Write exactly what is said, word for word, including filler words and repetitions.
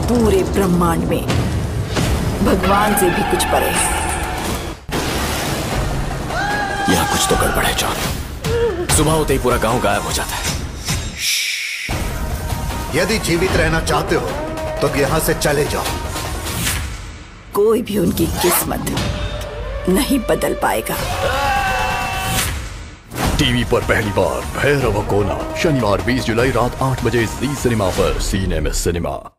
पूरे ब्रह्मांड में भगवान से भी कुछ परे। यहाँ कुछ तो गड़बड़ है जॉन। सुबह होते ही पूरा गांव गायब हो जाता है। यदि जीवित रहना चाहते हो तो यहाँ से चले जाओ। कोई भी उनकी किस्मत नहीं बदल पाएगा। टीवी पर पहली बार भैरव कोना, शनिवार बीस जुलाई रात आठ बजे जी सिनेमा पर। सीने में सिनेमा।